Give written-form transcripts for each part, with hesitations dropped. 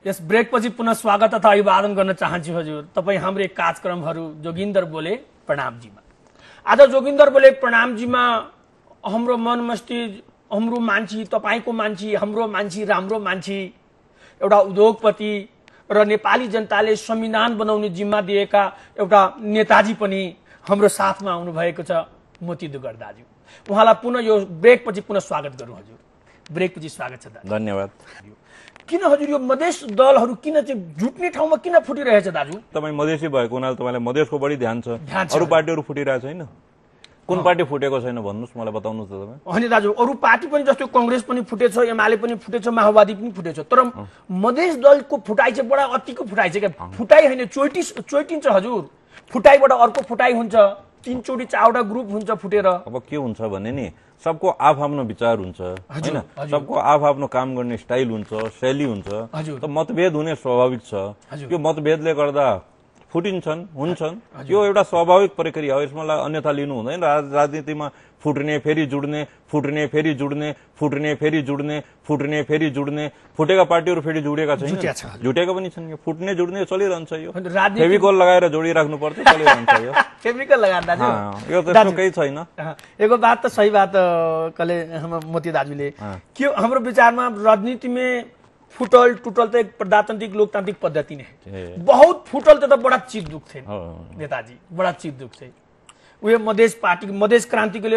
यस ब्रेकपछि पुनः स्वागत तथा अभिवादन गर्न चाहन्छु हजुर। तपाईँ हाम्रो कार्यक्रमहरू जोगिन्दर बोले प्रणामजीमा। आज जोगिन्दर बोले प्रणामजीमा हाम्रो मन मस्तिष्क, हाम्रो मान्छे, तपाईँको मान्छे, हाम्रो मान्छे, राम्रो मान्छे, एउटा उद्योगपति र नेपाली जनताले संविधान बनाउने जिम्मा दिएका एउटा नेताजी पनि हाम्रो साथमा आउनु भएको छ, मोती दुगर दाजु। उहाँलाई पुनः यो ब्रेकपछि पुनः स्वागत गरौँ हजुर। ब्रेकपछि स्वागत छ दाजु। धन्यवाद। किन हजुर यो मधेस दलहरू किन चाहिँ जुट्ने ठाउँमा किन फुटिरहेछ दाजु? तपाईँ मधेसी भएको हुनाले तपाईँलाई मधेसको बढी ध्यान छ, अरू पार्टीहरू फुटिरहेको छैन? कुन पार्टी फुटेको छैन भन्नुहोस्, मलाई बताउनुहोस् त तपाईँ। होइन दाजु, अरू पार्टी पनि जस्तो कांग्रेस पनि फुटेछ, एमाले पनि फुटेछ, माओवादी पनि फुटेछ, तर मधेस दलको फुटाइ चाहिँ बडा अतिको फुटाइ छ क्या। फुटाइ होइन, चोइटिन्छ हजुर। फुटाइबाट अर्को फुटाइ हुन्छ, तीनचोटि चारवटा ग्रुप हुन्छ फुटेर। अब के हुन्छ भने नि, सबको आफ्नो विचार हुन्छ हैन, सबको आफ्नो काम गर्ने स्टाइल हुन्छ, शैली हुन्छ, त मतभेद हुने स्वाभाविक छ। यो मतभेदले गर्दा फुटिन्छन्, हुन्छन्, यो एउटा स्वाभाविक प्रक्रिया हो। यसमा अन्यथा लिनु हुँदैन। राजनीतिमा फुट्ने फेरि जुड्ने, फुट्ने फेरि जुड्ने, फुट्ने फेरि जुड्ने, फुट्ने फेरि जुड्ने, फुटेका पार्टीहरू फेरि जुडेका छैन, जुटेका पनि छन्। फुट्ने जुड्ने चलिरहन्छ। यो फेभिकोल लगाएर जोडिराख्नु पर्छ, चलिरहन्छ यो। फेभिकोल लगाएर दाजु यो त्यस्तो केही छैन। एगो बात त सही बात कले मोती दाजुले के हाम्रो विचारमा राजनीतिमा फुटल टूटल तो एक प्रजातांत्रिक लोकतांत्रिक पद्धति ने बहुत फुटल तो बड़ा चीज दुख थे नेताजी, बड़ा चीज दुख थे। वे मधेश पार्टी मधेश क्रांति के लिए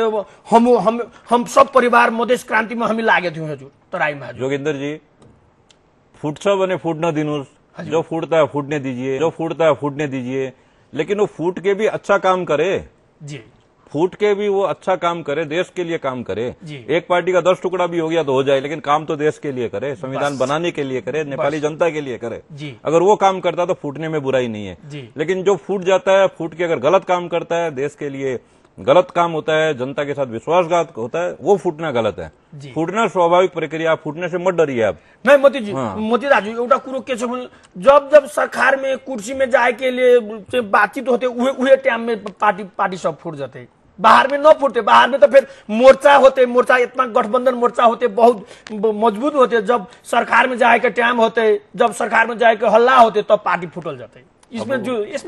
हम सब परिवार मधेश क्रांति में हामी लागे थे हजुर तराईमा। जोगिन्दर जी, फुट्छ भने फुट्न दिनुस्, जो फुटता है फुटने दीजिए, जो फुटता है फुटने दीजिए, लेकिन वो फूट के भी अच्छा काम करे जी, फूट के भी वो अच्छा काम करे, देश के लिए काम करे। एक पार्टी का 10 टुकड़ा भी हो गया तो हो जाए, लेकिन काम तो देश के लिए करे, संविधान बनाने के लिए करे, नेपाली जनता के लिए करे। अगर वो काम करता तो फूटने में बुराई नहीं है। लेकिन जो फूट जाता है, फूट के अगर गलत काम करता है, देश के लिए गलत काम होता है, जनता के साथ विश्वासघात होता है, वो फूटना गलत है। फूटना स्वाभाविक प्रक्रिया, फूटने से मत डरिए आप। नहीं मोती जी, मोती राजू एउटा कुरो के छ भने जब सरकार में कुर्सी में जाए के लिए बातचीत होते उहे टाइम में पार्टी सब फूट जाते। बाहर में न फूटते, बाहर में तो फिर मोर्चा होते, मोर्चा इतना गठबंधन मोर्चा होते, बहुत मजबूत होते। जब सरकार में जाए के टाइम होते, जब सरकार में जाए के हल्ला होते, तब पार्टी फुटल जाते। इसमें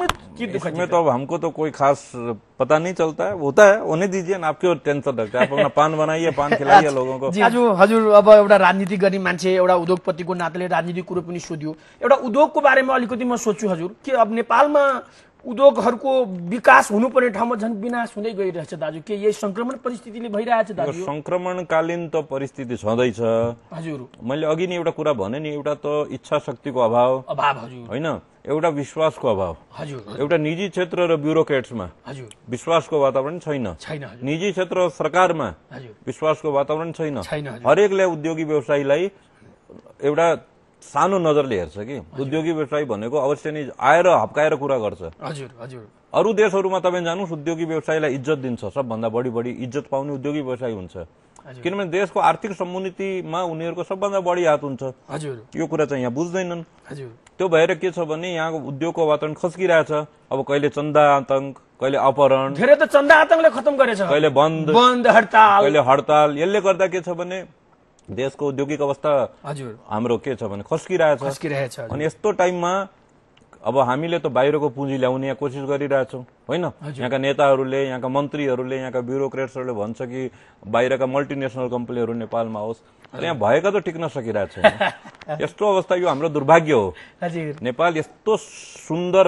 तो अब हमको तो कोई खास पता नहीं चलता है, होता है, होने दीजिए ना। आप क्यों टेंशन रखते हैं? आप अपना पान बनाइए, पान खिलाइए लोगों को। हजुर अब एउटा राजनीति गर्ने मान्छे, एउटा उद्योगपतिको नाताले राजनीति कुरो पनि सोध्यो। एउटा उद्योगको बारेमा अलिकति म सोध्छु हजुर कि अब नेपालमा उद्योगहरूको विकास हुनुपर्ने ठाउँमा झन् विनाश हुँदै गइरहेछ दाजु। के यही संक्रमण परिस्थितिले भइरहेछ दाजु? संक्रमणकालीन त परिस्थिति छँदैछ हजुर। मैले अघि नै एउटा कुरा भने नि, एउटा त इच्छा शक्तिको अभाव हजुर होइन, एउटा विश्वासको अभाव हजुर, एउटा निजी क्षेत्र र ब्युरोक्रेट्समा हजुर विश्वासको वातावरण छैन, निजी क्षेत्र र सरकारमा विश्वासको वातावरण छैन। हरेकले उद्योगी व्यवसायीलाई एउटा सानो नजरले हेर्छ कि उद्योगी व्यवसायी भनेको अवश्य नै आएर हप्काएर कुरा गर्छ। हजुर हजुर। अरू देशहरूमा तपाईँ जानुहोस्, उद्योगी व्यवसायीलाई इज्जत दिन्छ, सबभन्दा बढी इज्जत पाउने उद्योगी व्यवसायी हुन्छ, किनभने देशको आर्थिक समुन्नतिमा उनीहरूको सबभन्दा बढी हात हुन्छ। हजुर। यो कुरा चाहिँ यहाँ बुझ्दैनन्। हजुर। त्यो भएर के छ भने यहाँको उद्योगको वातावरण खस्किरहेछ। अब कहिले चन्दा आतंक, कहिले अपहरण, धेरै त चन्दा आतंकले खत्म गरेछ, कहिले बन्द हडताल, कहिले हडताल। यसले गर्दा के छ भने देशको औद्योगिक अवस्था हजुर हाम्रो के छ भने खस्किरहेछ। अनि यस्तो टाइममा अब हामीले त बाहिरको पुँजी ल्याउने कोसिस गरिरहेछौँ होइन। यहाँका नेताहरूले, यहाँका मन्त्रीहरूले, यहाँका ब्युरोक्रेट्सहरूले भन्छ कि बाहिरका मल्टिनेसनल कम्पनीहरू नेपालमा आओस्, तर यहाँ भएका त टिक्न सकिरहेको छैन। यस्तो अवस्था यो हाम्रो दुर्भाग्य हो। नेपाल यस्तो सुन्दर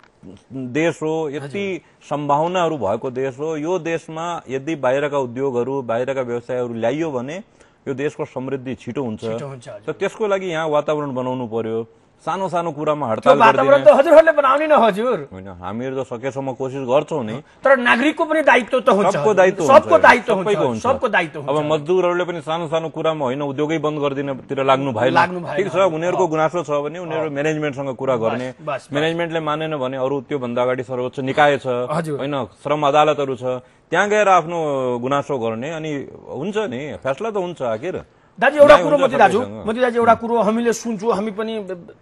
देश हो, यति सम्भावनाहरू भएको देश हो। यो देशमा यदि बाहिरका उद्योगहरू, बाहिरका व्यवसायहरू ल्याइयो भने यो देशको समृद्धि छिटो हुन्छ। त त्यसको लागि यहाँ वातावरण बनाउनु पर्यो। सानो सानो कुरामा हडताल वातावरण त हजुरहरूले बनाउने न हजुर होइन, हामीहरू त सकेसम्म कोसिस गर्छौँ नि, तर नागरिकको पनि दायित्व त हुन्छ, सबको दायित्व हुन्छ। सबको दायित्व हुन्छ। अब मजदुरहरूले पनि सानो सानो कुरामा होइन उद्योगै बन्द गरिदिनतिर लाग्नु भएन। ठिक छ, उनीहरूको गुनासो छ भने उनीहरू म्यानेजमेन्टसँग कुरा गर्ने, म्यानेजमेन्टले मानेन भने अरू त्योभन्दा अगाडि सर्वोच्च निकाय छ होइन, श्रम अदालतहरू छ, त्यहाँ गएर आफ्नो गुनासो गर्ने, अनि हुन्छ नि, फैसला त हुन्छ। आखिर दाजु एउटा कुरो मोती दाजु एउटा कुरो हामीले सुन्छौँ, हामी पनि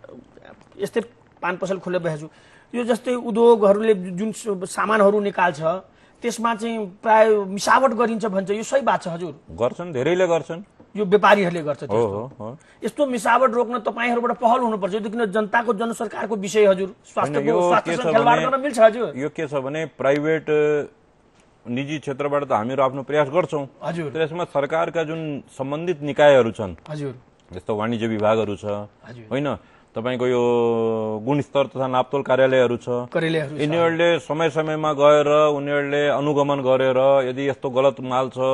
यस्तै पान पसल खोले बसेछु, यो जस्तै उद्योगहरूले जुन सामानहरू निकाल्छ त्यसमा चाहिँ प्राय मिसावट गरिन्छ भन्छ, यो सही बात छ हजुर? गर्छन्, धेरैले गर्छन्। यो व्यापारीहरूले गर्छ त्यस्तो। यस्तो मिसावट रोक्न तपाईहरुबाट पहल हुनुपर्छ, किन जनताको जनसरकारको विषय हजुर, स्वास्थ्यसँग खेलवाड गर्न मिल्छ हजुर। यो के छ भने प्राइभेट निजी क्षेत्रबाट त हामीहरू आफ्नो प्रयास गर्छौं हजुर, त्यसमा सरकारका जुन सम्बन्धित निकायहरू छन् हजुर, जस्तो वाणिज्य विभागहरू छ हैन, तपाईको यो गुणस्तर तथा नापतोल कार्यालयहरू छ, यिनीहरूले समय समयमा गएर उनीहरूले अनुगमन गरेर यदि यस्तो गलत माल छ,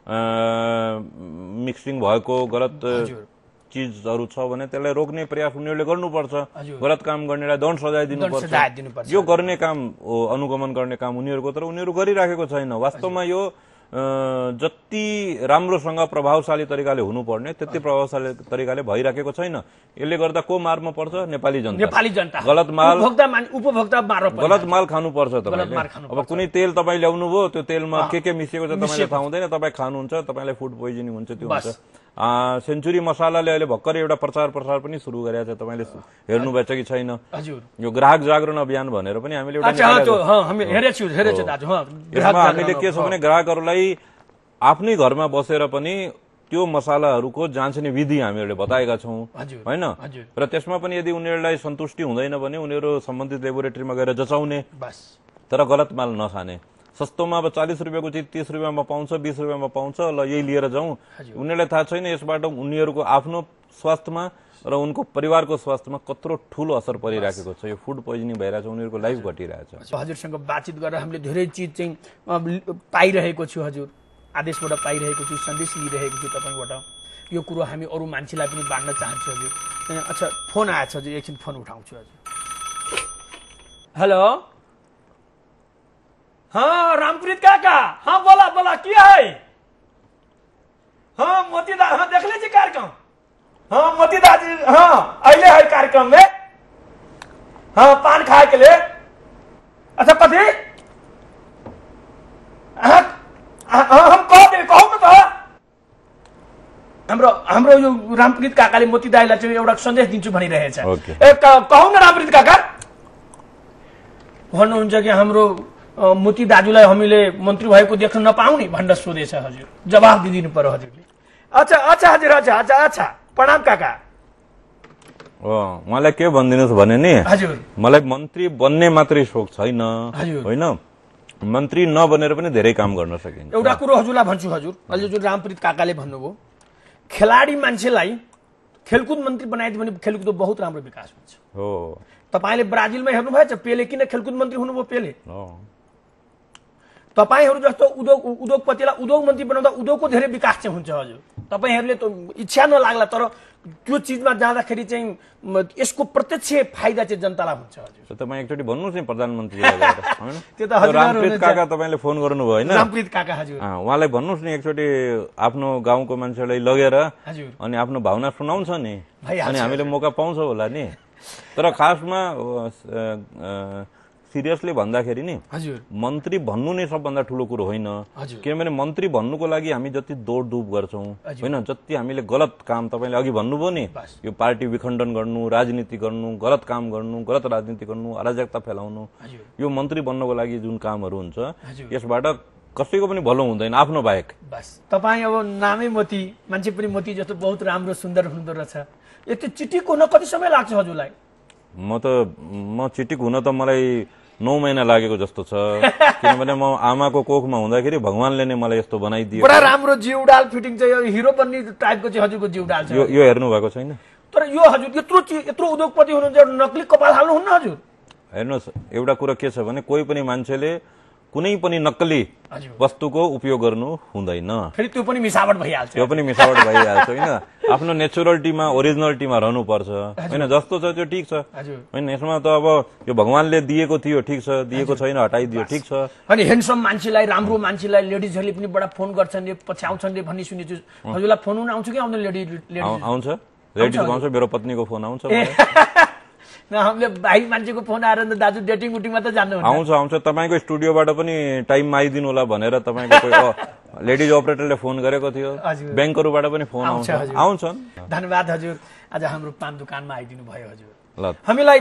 मिक्सिङ भएको गलत चीजहरू छ भने त्यसलाई रोक्ने प्रयास उनीहरूले गर्नुपर्छ। गलत काम गर्नेलाई दण्ड सजाय दिनुपर्छ। यो गर्ने काम अनुगमन गर्ने काम उनीहरूको, तर उनीहरू गरिराखेको छैन। वास्तवमा यो जति राम्रोसँग प्रभावशाली तरिकाले हुनुपर्ने त्यति प्रभावशाली तरिकाले भइराखेको छैन। यसले गर्दा को मारमा पर्छ? नेपाली जनता। गलत माल खानुपर्छ तपाईले। अब कुनै तेल तपाई ल्याउनु भयो, त्यो तेलमा के मिसिएको छ तपाईले थाहा हुँदैन, तपाई खानुहुन्छ, तपाईलाई फुड पोइजनिङ हुन्छ, त्यो हुन्छ। सेन्चुरी मसालाले अहिले भर्खरै एउटा प्रचार पनि सुरु गरेको छ, तपाईले हेर्नु भएछ कि छैन? यो ग्राहक जागरण अभियान भनेर पनि हामीले एउटा हामीले के छ भने ग्राहकहरूलाई आफ्नै घरमा बसेर पनि त्यो मसालाहरूको जाँच्ने विधि हामीहरूले बताएका छौं हैन, र त्यसमा पनि यदि उनीहरूलाई सन्तुष्टि हुँदैन भने उनीहरू सम्बन्धित लेबोरेटरीमा गएर जचाउने, तर गलत माल नखाने। सस्तोमा अब 40 रुपियाँको चिज 30 रुपियाँमा पाउँछ, 20 रुपियाँमा पाउँछ, ल यही लिएर जाउँ। उनीहरूलाई थाहा छैन यसबाट उनीहरूको आफ्नो स्वास्थ्यमा र उनको परिवारको स्वास्थ्यमा कत्रो ठूलो असर परिरहेको छ। यो फुड पोइजनिङ भइरहेछ, उनीहरूको लाइफ घटिरहेछ। हजुरसँग बातचित गरेर हामीले धेरै चीज चाहिँ पाइरहेको छु हजुर, आदेशबाट पाइरहेको छु, सन्देश लिइरहेको छु तपाईबाट। यो कुरो हामी अरू मान्छेलाई पनि बाँड्न चाहन्छु हजुर। अच्छा, फोन आएछ हजुर, एकछिन फोन उठाउँछु हजुर। हेलो, हाँ रामप्रीत काका, हाँ बोला क्या है? हाँ मोती दा, हाँ देख लीजिए कार्यक्रम। हाँ मोती दाजी, हाँ अहिले है कार्यक्रम में, हाँ पान खाए के लिए। अच्छा कथी? हम कहू न त हाम्रो यो रामप्रीत काकाले मोती दाईलाई चाहिँ एउटा सन्देश दिन्छु भनिरहेछ। कहू न रामप्रीत काका। भन्नुहुन्छ कि हाम्रो मोती दाजुलाई हामीले मन्त्री भएको देख्न नपाउने भनेर सोधेछ हजुर, जवाफ दिदिनु पर्यो हजुरले। अच्छा हजुर, अच्छा प्रणाम काका। मलाई के भनिदिनुहोस् भने नि हजुर, मलाई मन्त्री बन्ने मात्रै सोख छैन होइन, मन्त्री नबनेर पनि धेरै काम गर्न सकिन्छ। एउटा कुरो हजुरलाई भन्छु हजुर, अहिले जुन रामप्रीत काकाले भन्नुभयो, खेलाडी मान्छेलाई खेलकुद मन्त्री बनाइदियो भने खेलकुदको बहुत राम्रो विकास हुन्छ। हो, तपाईले ब्राजिलमा हेर्नु भएछ, पेले किन खेलकुद मन्त्री हुनुभयो? पेले तपाईहरु जस्तो उद्योगपतिलाई उद्योग मन्त्री बनाउँदा उद्योगको धेरै विकास चाहिँ हुन्छ हजुर। तपाईहरुले त इच्छा नलाग्ला, तर त्यो चीजमा जाँदाखेरि चाहिँ यसको प्रत्यक्ष फाइदा चाहिँ जनतालाई हुन्छ हजुर। तपाईँ एकचोटि भन्नुहोस् नि प्रधानमन्त्रीलाई गएर हैन, त्यो त हजुर रामप्रीत काका तपाईले फोन गर्नुभयो हैन, रामप्रीत काका हजुर, उहाँलाई भन्नुहोस् नि एकचोटि आफ्नो गाउँको मान्छेलाई लगेर हजुर अनि आफ्नो भावना सुनाउँछ नि, अनि हामीले मौका पाउँछौँ होला नि। तर खासमा सिरियसली भन्दाखेरि नि हजुर, मन्त्री भन्नु नै सबभन्दा ठूलो कुरो होइन। किनभने मन्त्री भन्नुको लागि हामी जति दौडधुप गर्छौं हैन, जति हामीले गलत काम, तपाईले अघि भन्नुभयो नि, यो पार्टी विखण्डन गर्नु, राजनीति गर्नु, गलत काम गर्नु, गलत राजनीति गर्नु, अराजकता फैलाउनु, यो मन्त्री बन्नको लागि जुन कामहरू हुन्छ यसबाट कसैको पनि भलो हुँदैन आफ्नो बाहेक। बस तपाई अब नामै मोती, मान्छे पनि मोती जस्तो बहुत राम्रो सुन्दर हुँदो रहेछ। यति चिटिक हुन कति समय लाग्छ हजुरलाई? म चिटिक हुन त मलाई 9 महिना लागेको जस्तो छ, किनभने म आमाको कोखमा हुँदाखेरि भगवानले नै मलाई यस्तो बनाइदियो। बडा राम्रो जिउडाल फिटिङ चाहिँ, यो हिरो बन्ने टाइपको चाहिँ हजुरको जिउडाल छ। यो हेर्नु भएको छैन? तर यो हजुर यत्रो उद्योगपति हुनुहुन्छ, नक्ली कपाल हाल्नुहुन्न हजुर? हेर्नुहोस्, एउटा कुरा के छ भने कोही पनि मान्छेले कुनै पनि नक्कली वस्तुको उपयोग गर्नु हुँदैन, फेरि त्यो पनि मिसावट भइहाल्छ। त्यो पनि मिसावट भइहाल्छ हैन। आफ्नो नेचुरलिटीमा, ओरिजिनलिटीमा रहनु पर्छ हैन, जस्तो छ त्यो ठीक छ हैन। यसमा त अब यो भगवानले दिएको थियो ठीक छ, दिएको छैन हटाइदियो ठीक छ। अनि ह्यान्डसम मान्छेलाई, राम्रो मान्छेलाई लेडिजहरूले पनि बडा फोन गर्छन् रे, पछ्याउँछन् रे भन्ने सुनेछु। हजुरलाई फोन आउँछ कि आउँदैन? आउँछ, लेडिज आउँछ, मेरो पत्नीको फोन आउँछ। हामीले भाइ मान्छेको फोन आएर दाजु डेटिङ उटिङमा त जान्नु आउँछ। तपाईको स्टुडियोबाट पनि टाइममा आइदिनु होला भनेर तपाईको कोही लेडिज अपरेटरले फोन गरेको थियो, ब्याङ्कहरुबाट पनि फोन आउँछन्। धन्यवाद हजुर, आज हाम्रो पान दोकानमा आइदिनु भयो हजुर। हामीलाई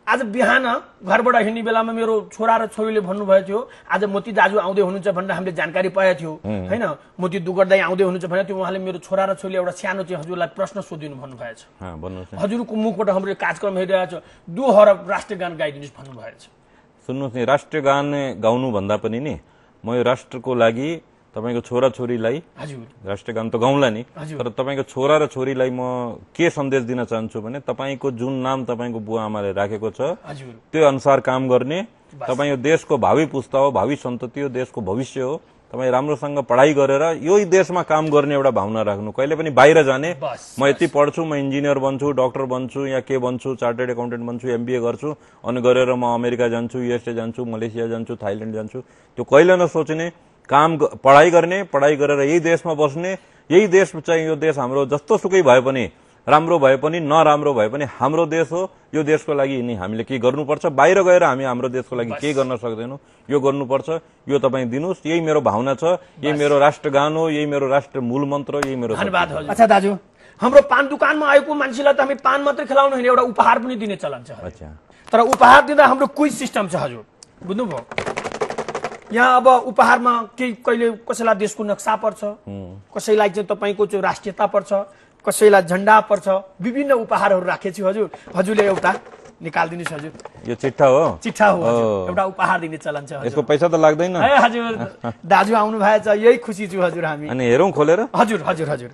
आज बिहान घरबाट हिँड्ने बेलामा मेरो छोरा र छोरीले भन्नुभएको थियो आज मोती दाजु आउँदै हुनुहुन्छ भनेर हामीले जानकारी पाएको थियो हैन। मोती दुगर दाइ आउँदै हुनुहुन्छ भने त्यो उहाँले मेरो छोरा र छोरीले एउटा सानो चाहिँ हजुरलाई प्रश्न सोधिनु भन्नुभएको छ। हजुरको मुखबाट हाम्रो कार्यक्रम हेरिरहेको छ, दोहोरो राष्ट्रिय गान गाइदिनुस् भन्नुभएको छ। सुन्नुहोस् नि, राष्ट्रिय गान गाउनु भन्दा पनि नि म यो राष्ट्रको लागि तपाईको छोराछोरीलाई राष्ट्रिय गान त गाउँला नि, तर तपाईको छोरा र छोरीलाई म के सन्देश दिन चाहन्छु भने तपाईको जुन नाम तपाईको बुवा आमाले राखेको छ त्यो अनुसार काम गर्ने। तपाईँ यो देशको भावी पुस्ता हो, भावी सन्तति हो, देशको भविष्य हो। तपाईँ राम्रोसँग पढाइ गरेर यही देशमा काम गर्ने एउटा भावना राख्नु। कहिले पनि बाहिर जाने म यति पढ्छु, म इन्जिनियर बन्छु, डाक्टर बन्छु या के बन्छु, चार्टर्ड एकाउन्टेन्ट बन्छु, एमबीए गर्छु अनि गरेर म अमेरिका जान्छु, युएसए जान्छु, मलेसिया जान्छु, थाइल्याण्ड जान्छु, त्यो कहिले नसोच्ने। काम पढाइ गर्ने, पढाइ गरेर यही देशमा बस्ने। यही देश चाहिँ यो देश हाम्रो जस्तो सुकै भए पनि, राम्रो भए पनि नराम्रो भए पनि हाम्रो देश हो। यो देशको लागि नि हामीले के गर्नुपर्छ, बाहिर गएर हामी हाम्रो देशको लागि के गर्न सक्दैनौँ, यो गर्नुपर्छ। यो तपाईँ दिनुहोस्, यही मेरो भावना छ, यही मेरो राष्ट्रगान हो, यही मेरो राष्ट्र मूल मन्त्र, यही मेरो। धन्यवाद। अच्छा दाजु, हाम्रो पान दुकानमा आएको मान्छेलाई त हामी पान मात्रै खिलाउनु होइन, एउटा उपहार पनि दिने चलन छ। तर उपहार दिँदा हाम्रो क्विज सिस्टम छ हजुर, बुझ्नुभयो? यहाँ अब उपहारमा केही कहिले कसैलाई देशको नक्सा पर्छ, कसैलाई चाहिँ तपाईँको चाहिँ राष्ट्रियता पर्छ, कसैलाई झण्डा पर्छ, विभिन्न उपहारहरू राखेको छु हजुर। हजुरले एउटा निकालिदिनुहोस् हजुर। यो चिट्ठा हो? चिट्ठा हो, एउटा उपहार दिने चलन छ। यसको पैसा त लाग्दैन? ए हजुर, दाजु आउनु भएछ, यही खुसी छु हजुर हामी। अनि हेरौँ खोलेर? हजुर हजुर हजुर।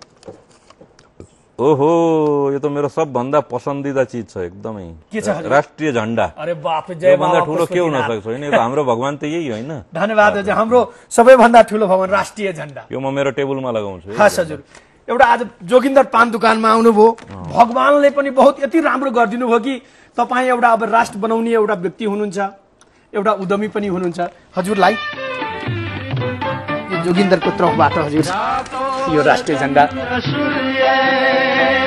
ओहो, यो त मेरो सबभन्दा पसन्दिदा चिज छ एकदमै। के छ? राष्ट्रिय झण्डा। अरे बाप रे, जय बाबा। ठुलो के हुन सक्छ होइन? यो त हाम्रो भगवान त यही होइन। धन्यवाद हजुर, हाम्रो सबैभन्दा ठुलो भगवान राष्ट्रिय झण्डा। यो म मेरो टेबलमा लगाउँछु। हस् हजुर। एउटा आज जोगिन्दर पान दुकानमा आउनुभयो, भगवानले पनि बहुत यति राम्रो गरिदिनु भयो कि तपाईँ एउटा अब राष्ट्र बनाउने एउटा व्यक्ति हुनुहुन्छ, एउटा उद्यमी पनि हुनुहुन्छ। हजुरलाई जोगिन्दरको तर्फबाट हजुर यो राष्ट्रिय झण्डा।